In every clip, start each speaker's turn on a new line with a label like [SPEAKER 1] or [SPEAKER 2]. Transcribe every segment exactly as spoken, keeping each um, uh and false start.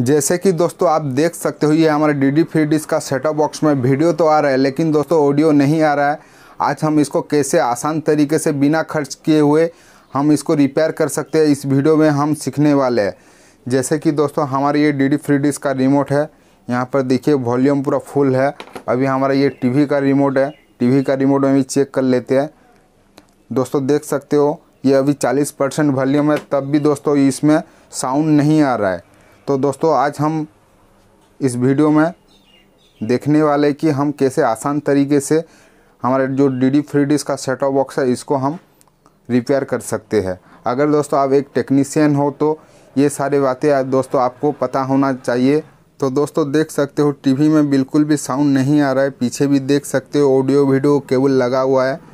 [SPEAKER 1] जैसे कि दोस्तों आप देख सकते हो, ये हमारे डी डी फ्री डिश का सेटअप बॉक्स में वीडियो तो आ रहा है, लेकिन दोस्तों ऑडियो नहीं आ रहा है। आज हम इसको कैसे आसान तरीके से बिना खर्च किए हुए हम इसको रिपेयर कर सकते हैं, इस वीडियो में हम सीखने वाले हैं। जैसे कि दोस्तों हमारे ये डी डी फ्री डिश का रिमोट है, यहाँ पर देखिए वॉल्यूम पूरा फुल है। अभी हमारा ये टीवी का रिमोट है, टीवी का रिमोट में भी चेक कर लेते हैं। दोस्तों देख सकते हो ये अभी चालीस परसेंट वॉल्यूम है, तब भी दोस्तों इसमें साउंड नहीं आ रहा है। तो दोस्तों आज हम इस वीडियो में देखने वाले कि हम कैसे आसान तरीके से हमारे जो डी डी फ्री डिश का सेटअप बॉक्स है इसको हम रिपेयर कर सकते हैं। अगर दोस्तों आप एक टेक्नीशियन हो तो ये सारी बातें दोस्तों आपको पता होना चाहिए। तो दोस्तों देख सकते हो टीवी में बिल्कुल भी साउंड नहीं आ रहा है, पीछे भी देख सकते हो ऑडियो वीडियो केबल लगा हुआ है।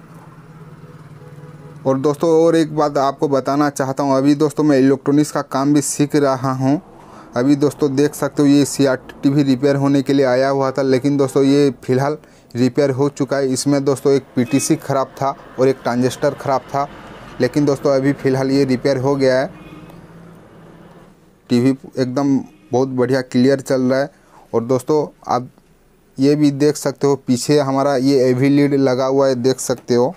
[SPEAKER 1] और दोस्तों और एक बात आपको बताना चाहता हूँ, अभी दोस्तों मैं इलेक्ट्रॉनिक्स का काम भी सीख रहा हूँ। अभी दोस्तों देख सकते हो ये C R T V repair होने के लिए आया हुआ था, लेकिन दोस्तों ये फ़िलहाल रिपेयर हो चुका है। इसमें दोस्तों एक पी टी सी ख़राब था और एक ट्रांजिस्टर ख़राब था, लेकिन दोस्तों अभी फ़िलहाल ये रिपेयर हो गया है। टीवी एकदम बहुत बढ़िया क्लियर चल रहा है। और दोस्तों आप ये भी देख सकते हो पीछे हमारा ये एवी लीड लगा हुआ है, देख सकते हो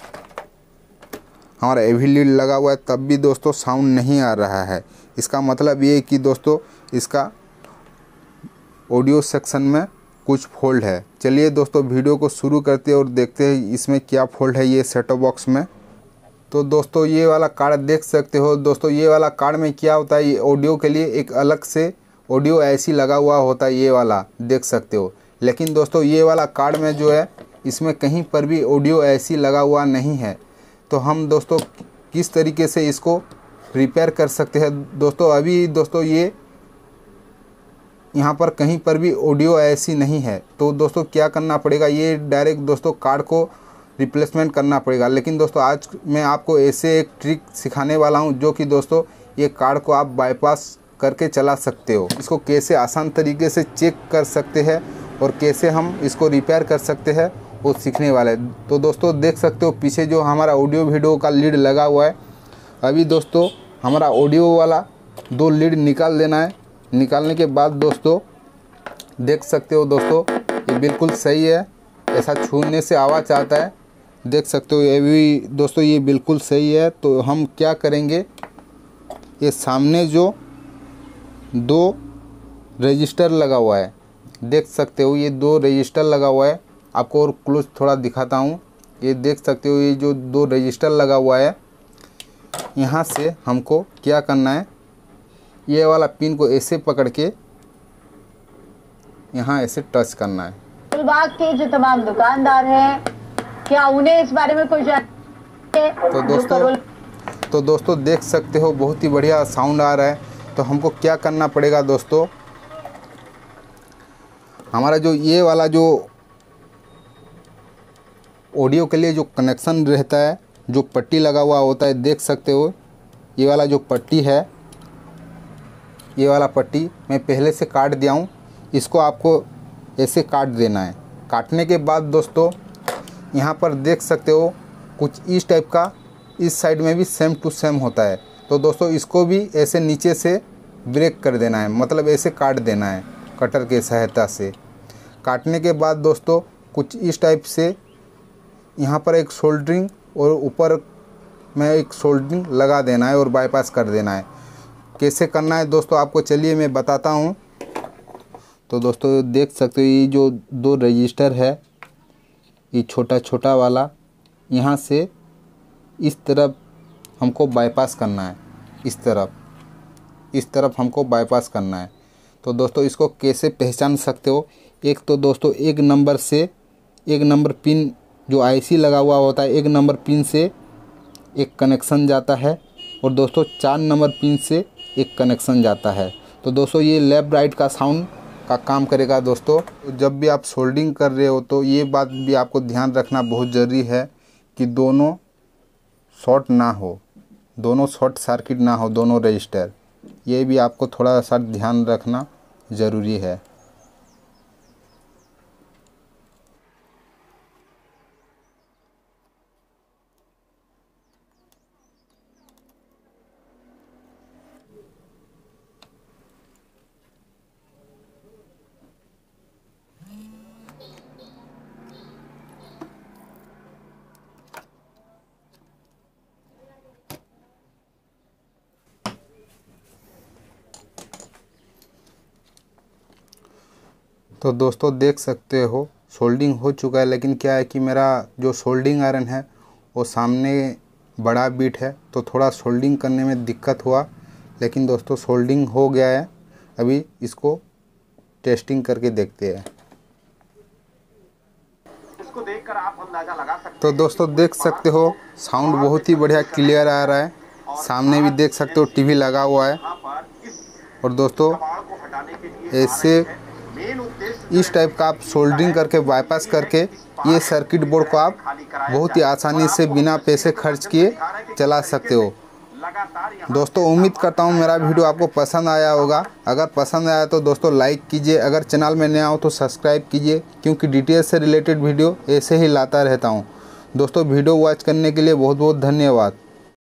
[SPEAKER 1] हमारा एवी लीड लगा हुआ है, तब भी दोस्तों साउंड नहीं आ रहा है। इसका मतलब ये है कि दोस्तों इसका ऑडियो सेक्शन में कुछ फॉल्ट है। चलिए दोस्तों वीडियो को शुरू करते हैं और देखते हैं इसमें क्या फॉल्ट है ये सेटअप बॉक्स में। तो दोस्तों ये वाला कार्ड देख सकते हो। दोस्तों ये वाला कार्ड में क्या होता है, ये ऑडियो के लिए एक अलग से ऑडियो ऐसी लगा हुआ होता है, ये वाला देख सकते हो। लेकिन दोस्तों ये वाला कार्ड में जो है इसमें कहीं पर भी ऑडियो ऐसी लगा हुआ नहीं है। तो हम दोस्तों किस तरीके से इसको रिपेयर कर सकते हैं। दोस्तों अभी दोस्तों ये यहाँ पर कहीं पर भी ऑडियो ऐसी नहीं है, तो दोस्तों क्या करना पड़ेगा, ये डायरेक्ट दोस्तों कार्ड को रिप्लेसमेंट करना पड़ेगा। लेकिन दोस्तों आज मैं आपको ऐसे एक ट्रिक सिखाने वाला हूँ जो कि दोस्तों ये कार्ड को आप बाईपास करके चला सकते हो। इसको कैसे आसान तरीके से चेक कर सकते हैं और कैसे हम इसको रिपेयर कर सकते हैं वो सीखने वाले हैं। तो दोस्तों देख सकते हो पीछे जो हमारा ऑडियो वीडियो का लीड लगा हुआ है, अभी दोस्तों हमारा ऑडियो वाला दो लीड निकाल देना है। निकालने के बाद दोस्तों देख सकते हो दोस्तों ये बिल्कुल सही है, ऐसा छूने से आवाज़ आता है, देख सकते हो ये भी दोस्तों ये बिल्कुल सही है। तो हम क्या करेंगे, ये सामने जो दो रजिस्टर लगा हुआ है, देख सकते हो ये दो रजिस्टर लगा हुआ है। आपको और क्लोज थोड़ा दिखाता हूँ, ये देख सकते हो ये जो दो रजिस्टर लगा हुआ है, यहाँ से हमको क्या करना है, ये वाला पिन को ऐसे पकड़ के यहाँ ऐसे टच करना है।
[SPEAKER 2] बाग के जो तमाम दुकानदार हैं, क्या उन्हें इस बारे में कोई जानकारी है?
[SPEAKER 1] तो दोस्तों तो दोस्तों देख सकते हो बहुत ही बढ़िया साउंड आ रहा है। तो हमको क्या करना पड़ेगा दोस्तों, हमारा जो ये वाला जो ऑडियो के लिए जो कनेक्शन रहता है, जो पट्टी लगा हुआ होता है, देख सकते हो ये वाला जो पट्टी है, ये वाला पट्टी मैं पहले से काट दिया हूँ, इसको आपको ऐसे काट देना है। काटने के बाद दोस्तों यहाँ पर देख सकते हो कुछ इस टाइप का, इस साइड में भी सेम टू सेम होता है। तो दोस्तों इसको भी ऐसे नीचे से ब्रेक कर देना है, मतलब ऐसे काट देना है कटर के सहायता से। काटने के बाद दोस्तों कुछ इस टाइप से यहाँ पर एक सोल्डरिंग और ऊपर में एक सोल्डरिंग लगा देना है और बाईपास कर देना है। कैसे करना है दोस्तों आपको चलिए मैं बताता हूँ। तो दोस्तों देख सकते हो ये जो दो रजिस्टर है, ये छोटा छोटा वाला, यहाँ से इस तरफ हमको बाईपास करना है, इस तरफ इस तरफ हमको बाईपास करना है। तो दोस्तों इसको कैसे पहचान सकते हो, एक तो दोस्तों एक नंबर से एक नंबर पिन जो आईसी लगा हुआ होता है, एक नंबर पिन से एक कनेक्शन जाता है और दोस्तों चार नंबर पिन से एक कनेक्शन जाता है। तो दोस्तों ये लेफ्ट राइट का साउंड का काम करेगा। दोस्तों जब भी आप सोल्डिंग कर रहे हो तो ये बात भी आपको ध्यान रखना बहुत ज़रूरी है कि दोनों शॉर्ट ना हो, दोनों शॉर्ट सर्किट ना हो दोनों रजिस्टर, ये भी आपको थोड़ा सा ध्यान रखना ज़रूरी है। तो दोस्तों देख सकते हो सोल्डिंग हो चुका है, लेकिन क्या है कि मेरा जो सोल्डिंग आयरन है वो सामने बड़ा बिट है, तो थोड़ा सोल्डिंग करने में दिक्कत हुआ। लेकिन दोस्तों सोल्डिंग हो गया है। अभी इसको टेस्टिंग करके देखते हैं।
[SPEAKER 3] इसको देखकर आप अंदाजा लगा सकते हैं।
[SPEAKER 1] तो दोस्तों देख सकते हो साउंड बहुत ही बढ़िया क्लियर आ रहा है। सामने भी देख सकते हो टीवी लगा हुआ है। और दोस्तों ऐसे इस टाइप का आप सोल्डरिंग करके बाईपास करके ये सर्किट बोर्ड को आप बहुत ही आसानी से बिना पैसे खर्च किए चला सकते हो। दोस्तों उम्मीद करता हूँ मेरा वीडियो आपको पसंद आया होगा। अगर पसंद आया तो दोस्तों लाइक कीजिए, अगर चैनल में नया हो तो सब्सक्राइब कीजिए, क्योंकि डिटेल से रिलेटेड वीडियो ऐसे ही लाता रहता हूँ। दोस्तों वीडियो वॉच करने के लिए बहुत बहुत धन्यवाद।